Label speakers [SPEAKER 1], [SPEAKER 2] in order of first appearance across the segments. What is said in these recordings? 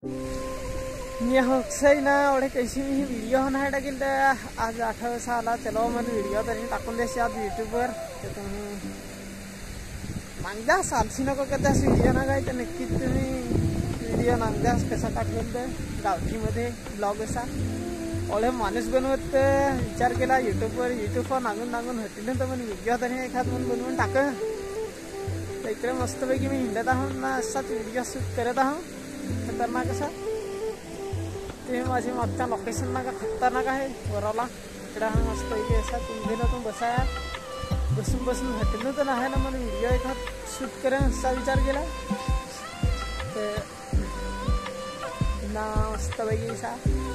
[SPEAKER 1] मी होक्षय ना एवढे कशी मी व्हिडिओ नाही टाकेल तर आज 28 आला चलो मन व्हिडिओ तरी टाकून द्यायचे आज यूट्यूबवर तर तुम्ही मागद्या सालसी नको कदाच व्हिडिओ ना काय तर नक्कीच तुम्ही व्हिडिओ नांगद्यास कसा टाकलेल तर गावठीमध्ये ब्लॉग असा एवढे माणूस बनवत विचार केला यूट्यूबवर नांगून होतील तर पण व्हिडिओ तरी एखाद म्हणून बनवून टाक तर इकडे मस्तपैकी मी हिंडत आहो ना असाच व्हिडिओ शूट करत आहो खतरनाक असा ते माझी मागच्या लोकेशन ना का खतरनाक आहे वराला इकडे हा मस्तपैकी असा तुम्ही बसाया बसून हटलं तर नाही ना मला व्हिडिओ एखाद शूट करेन असा विचार केला तर ना मस्तपैकी असा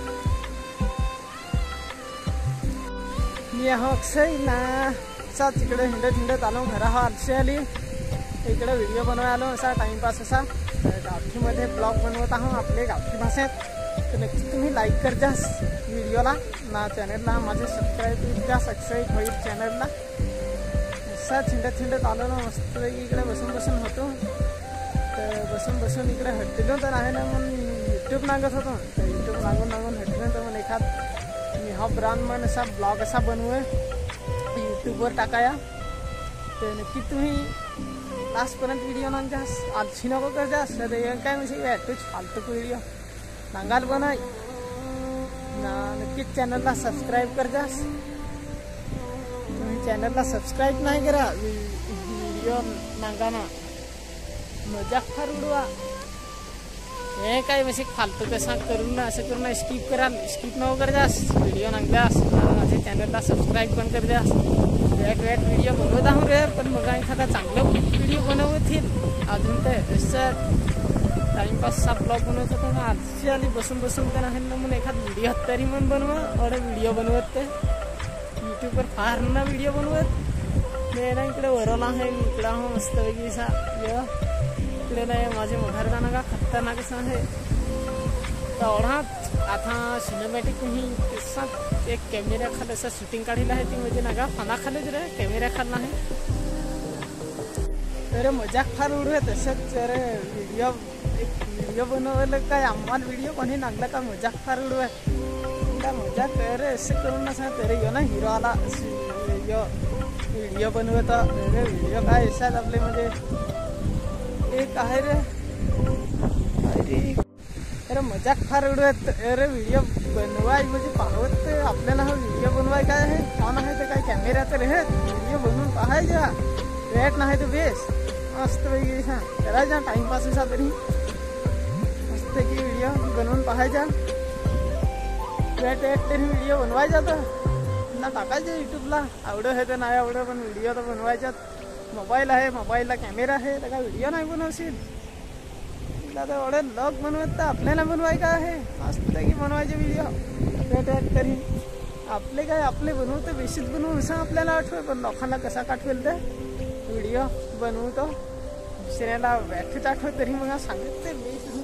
[SPEAKER 1] मी अक्षय ना असाच इकडे हिंडत आलो घरा हा आलशी आली इकडे व्हिडिओ बनवायला आलो असा टाइमपास असा गावठीमध्ये ब्लॉग बनवत आहो आपले गावठी भाषेत तर नक्की तुम्ही लाईक कर जा व्हिडिओला ना चॅनलला माझे सबस्क्राईब होईल चॅनलला असा हिंडत आलो ना मस्त इकडे बसून होतो तर बसून इकडे हटलो तर आहे ना मग यूट्यूब नांगत होतो तर यूट्यूब नांगून हटलो तर मग एखाद मी हा ब्रांड मन असा ब्लॉग असा बनवूय यूट्यूबवर टाकाया तर नक्की तुम्ही लास्टपर्यंत व्हिडिओ नांगजास आलशी नको कर जास तर काय म्हणजे तूच फालतू व्हिडिओ नांगाल बनाय ना नक्कीच चॅनलला सबस्क्राईब कर जास तुम्ही चॅनलला सबस्क्राईब नाही करा व्हिडिओ नांगाना मजाक फार उडवा हे काय म्हणजे फालतू कसा करून ना असं करून स्किप नको कर जास व्हिडिओ नांगजास माझ्या चॅनलला सबस्क्राईब पण कर जास वेट व्हिडिओ बनवत आहो रे पण मग एखादा चांगला व्हिडिओ बनवतील अजून तर असं टाइमपासचा ब्लॉग बनवत होतो ना आजची आली बसून तर आहे ना म्हणून एखाद व्हिडिओ तरी मन बनवा एवढे व्हिडिओ बनवत ते यूट्यूबवर फार ना व्हिडिओ बनवत मी ना इकडे वरवला आहे इकडं हा मस्तपैकी असा इकडे नाही माझे मघार जाणं का खतरनाक असं आहे तेवढा आता सिनेमॅटिक ही तसा एक कॅमेऱ्या खाली असं शूटिंग काढलेलं आहे ती म्हणजे ना का फना खालीच रे कॅमेऱ्या खाल्ला आहे अरे मजाक फार उडवत तसंच अरे व्हिडिओ बनवलं काय आम्हाला व्हिडिओ कोणी नांगला का मजाक फार उडवत काय मजाक अरे असं करून ना सांग तरी ना हिरो आला व्हिडिओ बनवत अरे व्हिडिओ काय असाच आपले म्हणजे एक आहे रे अरे मजाक फार उडवत अरे व्हिडिओ बनवाय म्हणजे पाहत आपल्याला हा व्हिडिओ बनवाय काय आहे फोन आहे तर काय कॅमेरा तर हे व्हिडिओ बनवून पाहायचा वेट नाही तर बेस मस्त पैकी करायचा टाइमपास असा तरी मस्त की व्हिडिओ बनवून पाहायचा वेट तरी व्हिडिओ बनवायचा तर ना टाकायचं यूट्यूबला आवडं आहे तर नाही आवडं पण व्हिडिओ तर बनवायच्यात मोबाईल आहे मोबाईलला कॅमेरा आहे तर काय व्हिडिओ नाही बनवशील दादा एवढे लॉग बनवत तर आपल्याला बनवाय काय आहे मस्त की बनवायचे व्हिडिओ वेट तरी आपले काय आपले बनवतो बेशीच बनवून असं आपल्याला आठवेल पण लोकांना कसा काठवेल तर व्हिडिओ बनवतो दुसऱ्याला व्याख्याच आठवत तरी मग सांगितले बेस